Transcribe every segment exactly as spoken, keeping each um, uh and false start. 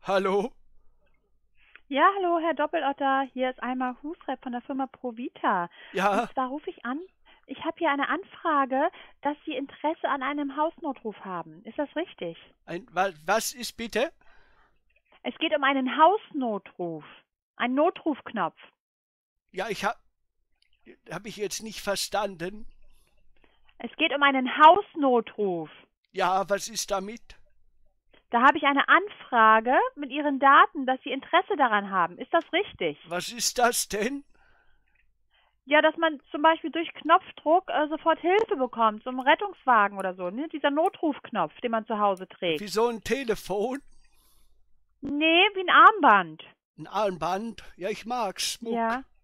Hallo? Ja, hallo, Herr Doppelotter. Hier ist einmal Husrep von der Firma Provita. Und Ja, zwar rufe ich an. Ich habe hier eine Anfrage, dass Sie Interesse an einem Hausnotruf haben. Ist das richtig? ein, wa, was ist bitte? Es geht um einen Hausnotruf. Ein Notrufknopf. Ja, ich hab, hab ich jetzt nicht verstanden. Es geht um einen Hausnotruf. Ja, was ist damit? Da habe ich eine Anfrage mit Ihren Daten, dass Sie Interesse daran haben. Ist das richtig? Was ist das denn? Ja, dass man zum Beispiel durch Knopfdruck äh, sofort Hilfe bekommt, so einen Rettungswagen oder so, ne? Dieser Notrufknopf, den man zu Hause Wie trägt. so ein Telefon? Nee, wie ein Armband. Ein Armband? Ja, ich mag Schmuck. Ja,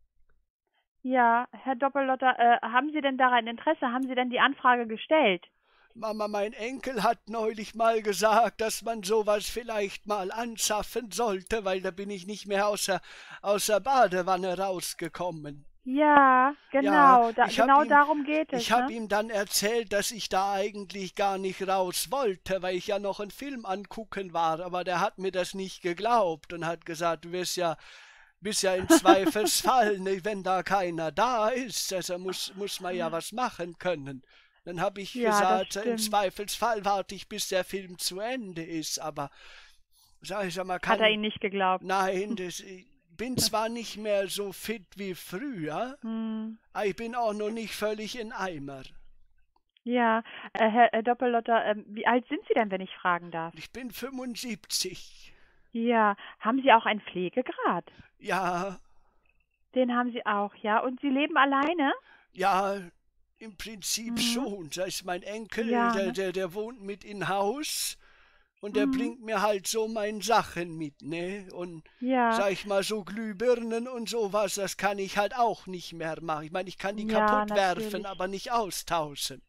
ja, Herr Doppellotter, äh, haben Sie denn daran Interesse? Haben Sie denn die Anfrage gestellt? Mama, mein Enkel hat neulich mal gesagt, dass man sowas vielleicht mal anschaffen sollte, weil da bin ich nicht mehr aus der, aus der Badewanne rausgekommen. Ja, Ja, genau, da, ich hab genau ihm, darum geht es, ich hab ne? ihm dann erzählt, dass ich da eigentlich gar nicht raus wollte, weil ich ja noch einen Film angucken war, aber der hat mir das nicht geglaubt und hat gesagt, du wirst ja, bist ja im Zweifelsfall, ne, wenn da keiner da ist, also muss, muss man ja was machen können. Dann habe ich Ja, das gesagt, im stimmt. Zweifelsfall warte ich, bis der Film zu Ende ist, aber sag ich, sag mal, Hat er kann, Ihnen nicht geglaubt? nein, das, ich bin zwar nicht mehr so fit wie früher, Hm. aber ich bin auch noch nicht völlig in Eimer. Ja, äh, Herr, Herr Doppellotter, ähm, wie alt sind Sie denn, wenn ich fragen darf? Ich bin fünfundsiebzig. Ja, haben Sie auch einen Pflegegrad? Ja, Den haben Sie auch, ja? Und Sie leben alleine? ja, im Prinzip Mhm. schon. Da ist mein Enkel, Ja, der, ne? der, der wohnt mit in Haus und der Mhm. bringt mir halt so meine Sachen mit, ne? Und Ja, sag ich mal, so Glühbirnen und sowas, das kann ich halt auch nicht mehr machen. Ich meine, ich kann die ja, kaputt werfen, natürlich. aber nicht austauschen.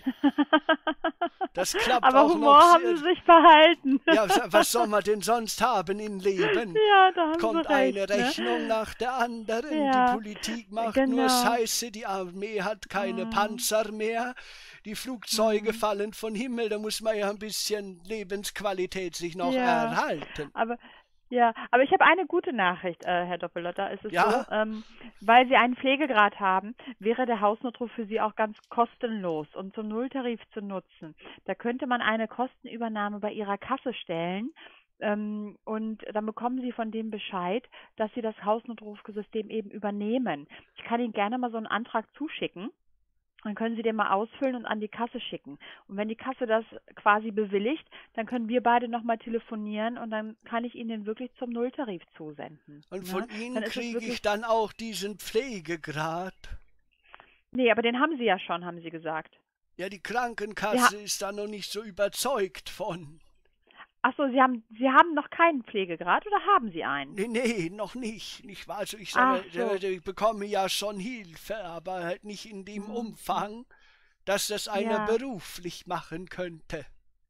Das klappt Aber auch Humor noch haben sehr. Sie sich behalten. Ja, was soll man denn sonst haben im Leben? Ja, da haben Kommt Sie eine recht, ne? Rechnung nach der anderen, die Ja, Politik macht nur genau. Scheiße, die Armee hat keine Mhm. Panzer mehr, die Flugzeuge Mhm. fallen von Himmel, da muss man ja ein bisschen Lebensqualität sich noch Ja, erhalten. aber ja, aber ich habe eine gute Nachricht, äh, Herr Doppellotter. Es ist so, Ja, ähm, weil Sie einen Pflegegrad haben, wäre der Hausnotruf für Sie auch ganz kostenlos und zum Nulltarif zu nutzen. Da könnte man eine Kostenübernahme bei Ihrer Kasse stellen. Ähm, und dann bekommen Sie von dem Bescheid, dass Sie das Hausnotrufsystem eben übernehmen. Ich kann Ihnen gerne mal so einen Antrag zuschicken. Dann können Sie den mal ausfüllen und an die Kasse schicken. Und wenn die Kasse das quasi bewilligt, dann können wir beide nochmal telefonieren und dann kann ich Ihnen den wirklich zum Nulltarif zusenden. und von Ne? Dann Ihnen ist es kriege ich wirklich. dann auch diesen Pflegegrad. Nee, aber den haben Sie ja schon, haben Sie gesagt. Ja, die Sie ha Krankenkasse ist da noch nicht so überzeugt von. Ach so, Sie haben, Sie haben noch keinen Pflegegrad oder haben Sie einen? Nee, nee, noch nicht. Nicht wahr? Also ich Ach sage, so. ich bekomme ja schon Hilfe, aber halt nicht in dem Hm, hm. Umfang, dass das einer Ja, beruflich machen könnte.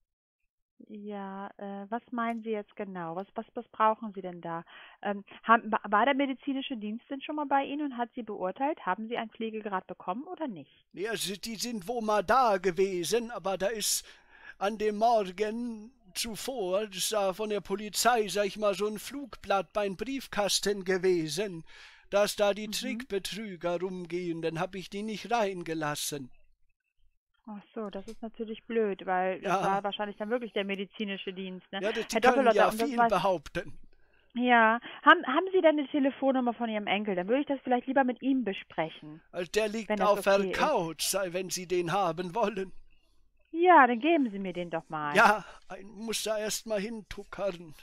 ja. Äh, was meinen Sie jetzt genau? Was, was, was brauchen Sie denn da? Ähm, haben, wa- war der medizinische Dienst denn schon mal bei Ihnen und hat Sie beurteilt? Haben Sie einen Pflegegrad bekommen oder nicht? Nee, also die sind wohl mal da gewesen, aber da ist an dem Morgen zuvor, das war von der Polizei, sag ich mal, so ein Flugblatt beim Briefkasten gewesen, dass da die Mhm. Trickbetrüger rumgehen, dann hab ich die nicht reingelassen. Ach so, das ist natürlich blöd, weil das Ja, war wahrscheinlich dann wirklich der medizinische Dienst, ne? ja, das, die Herr können Doppellotter, ja und das viel war, behaupten. ja, haben, haben Sie denn die Telefonnummer von Ihrem Enkel? Dann würde ich das vielleicht lieber mit ihm besprechen, Also der wenn liegt das auf der okay ist. Couch, wenn Sie den haben wollen. Ja, dann geben Sie mir den doch mal. Ja, ein muss da erst mal hintuckern.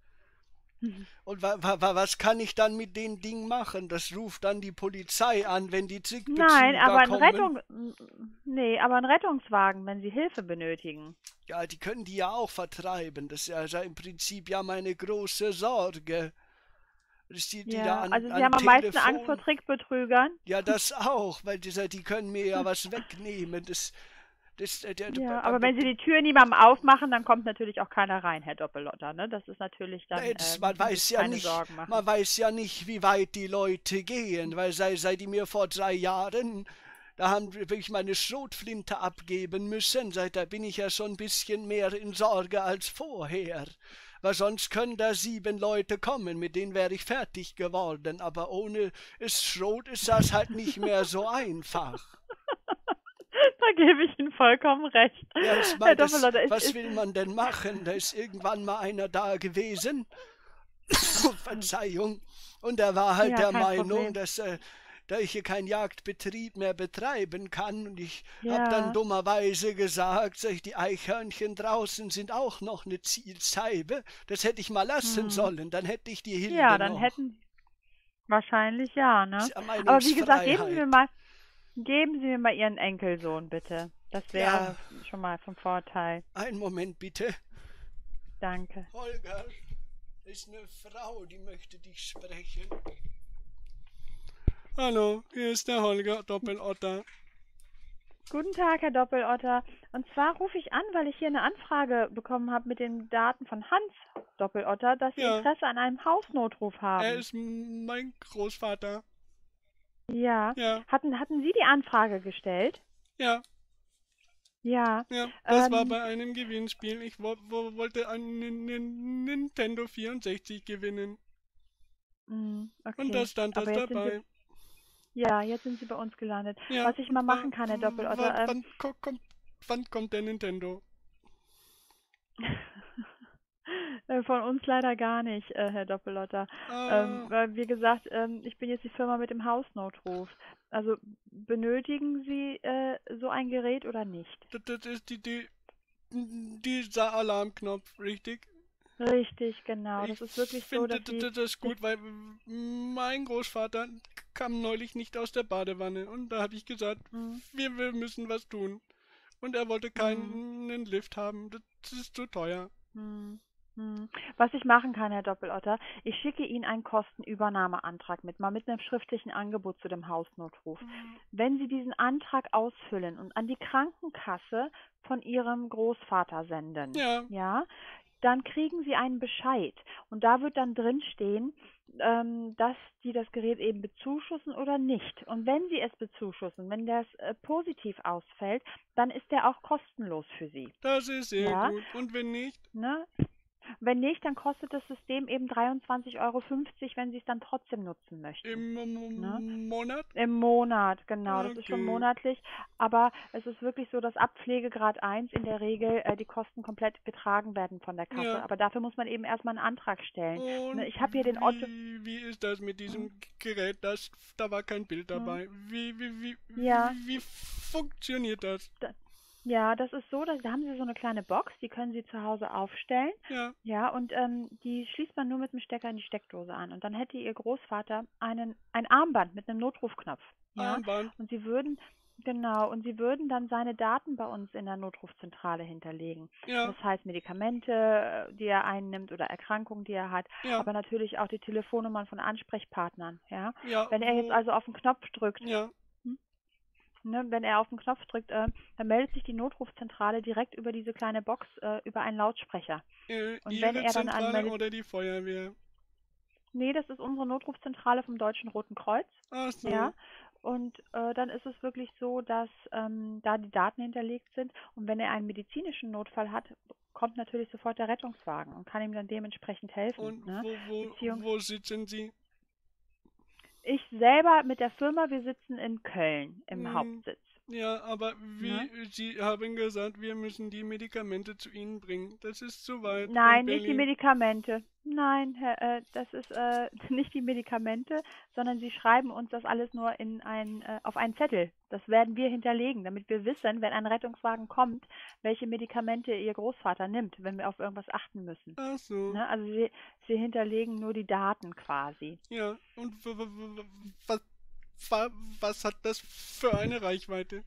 Und wa wa wa was kann ich dann mit dem Ding machen? Das ruft dann die Polizei an, wenn die Nein, aber Trickbetrüger ein kommen. Rettung, nee, aber ein Rettungswagen, wenn Sie Hilfe benötigen. Ja, die können die ja auch vertreiben. Das ist ja, ja im Prinzip ja meine große Sorge. Dass die, die da Ja, an, also Sie an haben am meisten Angst vor Telefon. Trickbetrügern. Ja, das auch, weil die, die können mir ja was wegnehmen. Das, das, der, der, Ja, aber wenn Sie die Tür niemandem aufmachen, dann kommt natürlich auch keiner rein, Herr Doppellotter, ne? Das ist natürlich dann, Nee, äh, das, man müssen Sie weiß sich ja keine nicht, Sorgen machen. man weiß ja nicht, wie weit die Leute gehen, weil sei, sei die mir vor drei Jahren, Da haben wir wirklich meine Schrotflinte abgeben müssen. Seitdem bin ich ja schon ein bisschen mehr in Sorge als vorher. Weil sonst können da sieben Leute kommen, mit denen wäre ich fertig geworden. Aber ohne das Schrot ist das halt nicht mehr so einfach. Da gebe ich Ihnen vollkommen recht. Ja, ich Herr meine, das, Doppellotter, es was ist... will man denn machen? Da ist irgendwann mal einer da gewesen. Verzeihung. Und er war halt Ja, der kein Meinung, Problem. dass äh, da ich hier keinen Jagdbetrieb mehr betreiben kann. Und ich habe dann Ja. dummerweise gesagt, sag ich, die Eichhörnchen draußen sind auch noch eine Zielscheibe. Das hätte ich mal lassen Hm. sollen, dann hätte ich die Ja, Hilde dann noch. hätten wahrscheinlich ja, Ist ne? ja Aber wie gesagt, geben Sie mir Meinungsfreiheit. mal, geben Sie mir mal Ihren Enkelsohn, bitte. Das Ja, wäre schon mal vom Vorteil. einen Moment bitte. Danke. Holger, ist eine Frau, die möchte dich sprechen. Hallo, hier ist der Holger Doppelotter. Guten Tag, Herr Doppelotter. Und zwar rufe ich an, weil ich hier eine Anfrage bekommen habe mit den Daten von Hans Doppelotter, dass Sie Ja, Interesse an einem Hausnotruf er haben. ist mein Großvater. Ja. Ja, Hatten, hatten Sie die Anfrage gestellt? ja, Ja. ja. Das war Ähm, bei einem Gewinnspiel. Ich wo, wo, wollte einen Nin- Nintendo vierundsechzig gewinnen. mh, Und da okay. stand das Aber jetzt sind Sie, dabei. ja, jetzt sind Sie bei uns gelandet. Ja, Was ich und mal wa, machen kann, Herr wa, Doppelotter, ähm, wann, ko, kommt, wann kommt der Nintendo? Äh, Von uns leider gar nicht, äh, Herr Doppelotter. Ähm, Ah, weil, wie gesagt, ähm, ich bin jetzt die Firma mit dem Hausnotruf. Also benötigen Sie äh, so ein Gerät oder nicht? das, das ist die, die, dieser Alarmknopf, richtig? Richtig, genau. Ich Das ist wirklich so, finde dass das, Sie das ist sich... gut, weil mein Großvater kam neulich nicht aus der Badewanne und da habe ich gesagt, Mm, wir, wir müssen was tun. Und er wollte mm, keinen Lift haben, das ist zu teuer. mm, mm. Was ich machen kann, Herr Doppelotter, ich schicke Ihnen einen Kostenübernahmeantrag mit, mal mit einem schriftlichen Angebot zu dem Hausnotruf. Wenn Sie diesen Antrag ausfüllen und an die Krankenkasse von Ihrem Großvater senden, Ja, ja, dann kriegen Sie einen Bescheid. Und da wird dann drin stehen, ähm, dass die das Gerät eben bezuschussen oder nicht. Und wenn Sie es bezuschussen, wenn das äh, positiv ausfällt, dann ist der auch kostenlos für Sie. das ist sehr Ja, gut. Und wenn nicht, ne? Wenn nicht, dann kostet das System eben dreiundzwanzig Euro fünfzig, wenn Sie es dann trotzdem nutzen möchten. im Ne? M- Monat? Im Monat, genau. Das ist schon Okay. monatlich. Aber es ist wirklich so, dass ab Pflegegrad eins in der Regel äh, die Kosten komplett getragen werden von der Kasse. Ja. Aber dafür muss man eben erstmal einen Antrag stellen. Ne, Und ich habe hier den Otto. wie, wie ist das mit Hm, diesem Gerät? Das, da war kein Bild hm, dabei. Wie, wie, wie, ja, wie, wie funktioniert das? da, ja, das ist so, dass, da haben Sie so eine kleine Box, die können Sie zu Hause aufstellen. Ja, Ja, und ähm, die schließt man nur mit dem Stecker in die Steckdose an. Und dann hätte Ihr Großvater einen, ein Armband mit einem Notrufknopf. Ja, Armband. und Sie würden, genau, und Sie würden dann seine Daten bei uns in der Notrufzentrale hinterlegen. Ja, Das heißt Medikamente, äh, die er einnimmt oder Erkrankungen, die er hat, ja, aber natürlich auch die Telefonnummern von Ansprechpartnern. Ja, ja, wenn er jetzt wo, also auf den Knopf drückt, ja, hm, ne, wenn er auf den Knopf drückt, äh, dann meldet sich die Notrufzentrale direkt über diese kleine Box, äh, über einen Lautsprecher. äh, Und wenn Ihre er dann Zentrale anmeldet, oder die Feuerwehr? nee, das ist unsere Notrufzentrale vom Deutschen Roten Kreuz, Ach ja. so. Und äh, dann ist es wirklich so, dass ähm, da die Daten hinterlegt sind. Und wenn er einen medizinischen Notfall hat, kommt natürlich sofort der Rettungswagen und kann ihm dann dementsprechend helfen. Und Ne? wo, wo, Beziehungs wo sitzen Sie? ich selber mit der Firma, wir sitzen in Köln im Hm, Hauptsitz. ja, aber wie, Ne? Sie haben gesagt, wir müssen die Medikamente zu Ihnen bringen. Das ist zu weit von Nein, nicht die Berlin. Medikamente. Nein, Herr, äh, das ist äh, nicht die Medikamente, sondern Sie schreiben uns das alles nur in ein, äh, auf einen Zettel. Das werden wir hinterlegen, damit wir wissen, wenn ein Rettungswagen kommt, welche Medikamente Ihr Großvater nimmt, wenn wir auf irgendwas achten müssen. Ach so. Ne? Also Sie, Sie hinterlegen nur die Daten quasi. Ja, und w- w- w- was, wa- was hat das für eine Reichweite?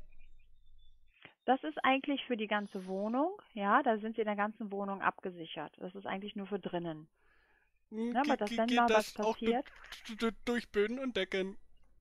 Das ist eigentlich für die ganze Wohnung, ja, da sind Sie in der ganzen Wohnung abgesichert. Das ist eigentlich nur für drinnen. Hm, Ne? ge- Aber dass ge- wenn Geht mal was das auch du- passiert, du- durch Böden und Decken?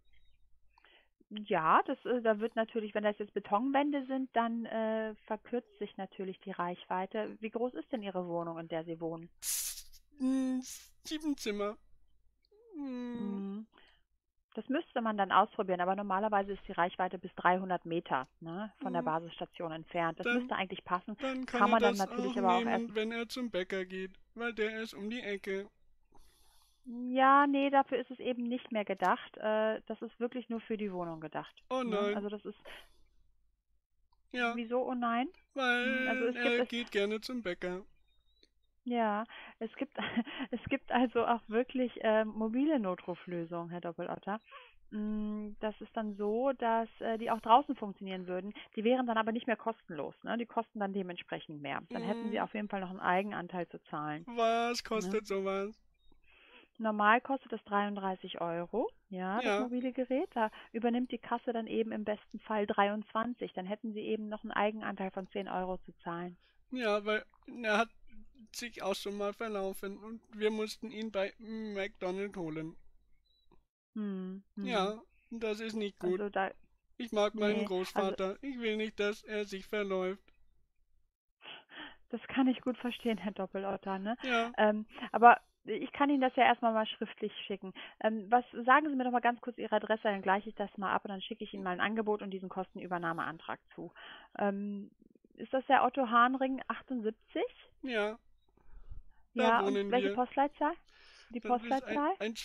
ja, das, äh, da wird natürlich, wenn das jetzt Betonwände sind, dann äh, verkürzt sich natürlich die Reichweite. Wie groß ist denn Ihre Wohnung, in der Sie wohnen? Hm, Sieben Zimmer. Hm, Mhm. Das müsste man dann ausprobieren, aber normalerweise ist die Reichweite bis dreihundert Meter, ne, von der Hm, Basisstation entfernt. Das Dann, müsste eigentlich passen. dann kann Kann er man dann das auch natürlich aber auch erst. nehmen, wenn er zum Bäcker geht, weil der ist um die Ecke. Ja, nee, dafür ist es eben nicht mehr gedacht. Äh, das ist wirklich nur für die Wohnung gedacht. Oh Ne? nein, Also das ist, ja, wieso? Oh nein? Hm, Also weil es gibt er es, geht gerne zum Bäcker. ja, es gibt, es gibt also auch wirklich ähm, mobile Notruflösungen, Herr Doppelotter. Mm, Das ist dann so, dass äh, die auch draußen funktionieren würden. Die wären dann aber nicht mehr kostenlos, ne? Die kosten dann dementsprechend mehr. Dann hätten Sie Hm, auf jeden Fall noch einen Eigenanteil zu zahlen. Was Ne? kostet sowas? Normal kostet es dreiunddreißig Euro, ja, das Ja, mobile Gerät. Da übernimmt die Kasse dann eben im besten Fall dreiundzwanzig. Dann hätten Sie eben noch einen Eigenanteil von zehn Euro zu zahlen. ja, weil er hat sich auch schon mal verlaufen und wir mussten ihn bei McDonald's holen. Hm, hm. Ja, das ist nicht gut. Also da, Ich mag meinen nee, also Großvater. Ich will nicht, dass er sich verläuft. das kann ich gut verstehen, Herr Doppelotter, ne? Ja, Ähm, aber ich kann Ihnen das ja erstmal mal schriftlich schicken. Ähm, was sagen Sie mir doch mal ganz kurz Ihre Adresse, dann gleiche ich das mal ab und dann schicke ich Ihnen mal ein Angebot und diesen Kostenübernahmeantrag zu. Ähm, ist das der Otto Hahnring achtundsiebzig? ja, da Ja, und wohnen welche wir. Postleitzahl? Die Das ist ein, Postleitzahl? ein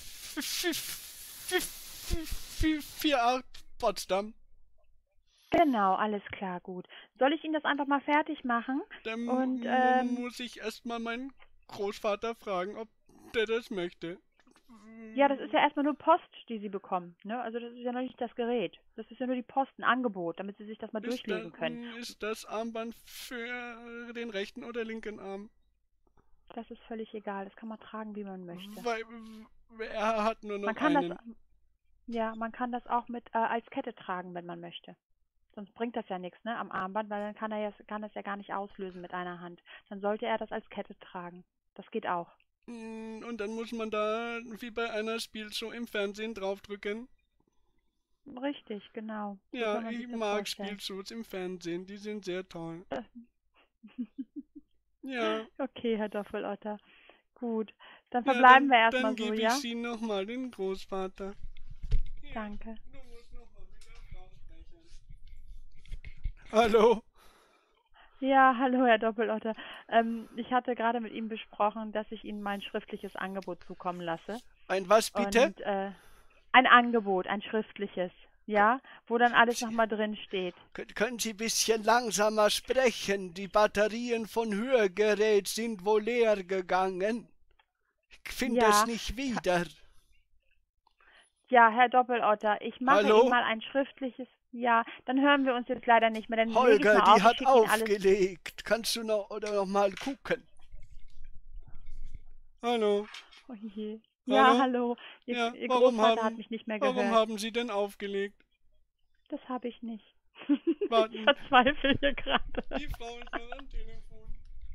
vier acht Potsdam. Genau, alles klar, gut. Soll ich Ihnen das einfach mal fertig machen? Da Und mu- ähm, muss ich erstmal meinen Großvater fragen, ob der das möchte. ja, das ist ja erstmal nur Post, die Sie bekommen, ne? Also das ist ja noch nicht das Gerät. Das ist ja nur die Post, ein Angebot, damit Sie sich das mal Ist das, durchlesen können. ist das Armband für den rechten oder linken Arm? Das ist völlig egal. Das kann man tragen, wie man möchte. Weil er hat nur Man noch kann das, einen. ja, man kann das auch mit äh, als Kette tragen, wenn man möchte. Sonst bringt das ja nichts, ne, am Armband, weil dann kann er ja, kann das ja gar nicht auslösen mit einer Hand. Dann sollte er das als Kette tragen. Das geht auch. Mm, Und dann muss man da wie bei einer Spielshow im Fernsehen draufdrücken. Richtig, genau. So Ja, kann man ich sich das mag vorstellen. Spielshows im Fernsehen, die sind sehr toll. Äh, Ja, Okay, Herr Doppelotter. Gut. Dann ja, verbleiben dann, wir dann erstmal so, gebe ich ja? Sie nochmal den Großvater. Hier, Danke. du musst nochmal mit der Frau sprechen. Hallo? Ja, hallo, Herr Doppelotter. Ähm, ich hatte gerade mit ihm besprochen, dass ich Ihnen mal ein schriftliches Angebot zukommen lasse. Ein was bitte? Und äh, ein Angebot, ein schriftliches, ja, wo dann alles nochmal drin steht. Kön- Können Sie ein bisschen langsamer sprechen? Die Batterien von Hörgerät sind wohl leer gegangen. Ich finde es Ja, nicht ka- wieder. ja, Herr Doppelotter, ich mache Ihnen Hallo? mal ein schriftliches. Ja, dann hören wir uns jetzt leider nicht mehr. Dann lege ich Holger, mal die auf. Ich hat schicke Ihnen alles. aufgelegt. Kannst du noch oder noch mal gucken? Hallo? Oh je. Ja, Hallo? hallo. Ihr, Ja, Ihr warum Großvater hat haben, mich nicht mehr warum gehört. haben Sie denn aufgelegt? Das habe ich nicht. Ich Warten, verzweifle hier gerade. die Frau ist noch am Telefon.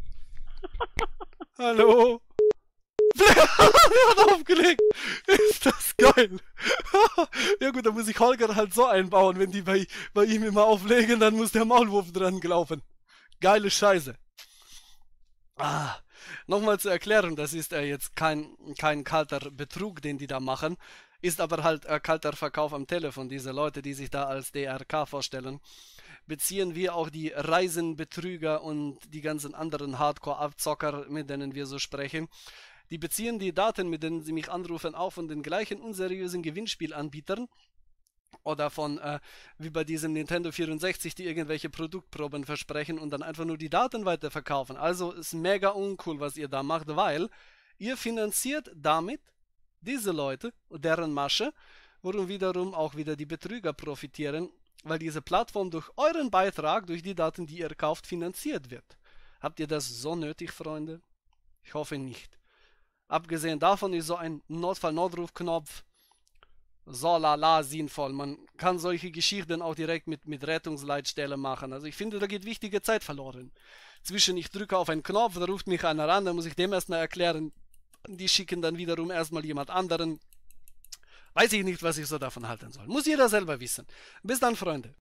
Hallo? Er hat aufgelegt. Ist das geil. Ja gut, dann muss ich Holger halt so einbauen. Wenn die bei, bei ihm immer auflegen, dann muss der Maulwurf dran laufen. Geile Scheiße. Ah, nochmal zur Erklärung, das ist äh, jetzt kein, kein kalter Betrug, den die da machen, ist aber halt äh, kalter Verkauf am Telefon. Diese Leute, die sich da als D R K vorstellen, beziehen wir auch die Reisenbetrüger und die ganzen anderen Hardcore-Abzocker, mit denen wir so sprechen. Die beziehen die Daten, mit denen sie mich anrufen, auch von den gleichen unseriösen Gewinnspielanbietern oder von, äh, wie bei diesem Nintendo vierundsechzig, die irgendwelche Produktproben versprechen und dann einfach nur die Daten weiterverkaufen. Also ist mega uncool, was ihr da macht, weil ihr finanziert damit diese Leute, deren Masche, worum wiederum auch wieder die Betrüger profitieren, weil diese Plattform durch euren Beitrag, durch die Daten, die ihr kauft, finanziert wird. Habt ihr das so nötig, Freunde? Ich hoffe nicht. Abgesehen davon ist so ein Notfall-Notrufknopf so lala sinnvoll. Man kann solche Geschichten auch direkt mit, mit Rettungsleitstelle machen. Also ich finde, da geht wichtige Zeit verloren. Zwischen ich drücke auf einen Knopf, da ruft mich einer an, dann muss ich dem erstmal erklären. Die schicken dann wiederum erstmal jemand anderen. Weiß ich nicht, was ich so davon halten soll. Muss jeder selber wissen. Bis dann, Freunde.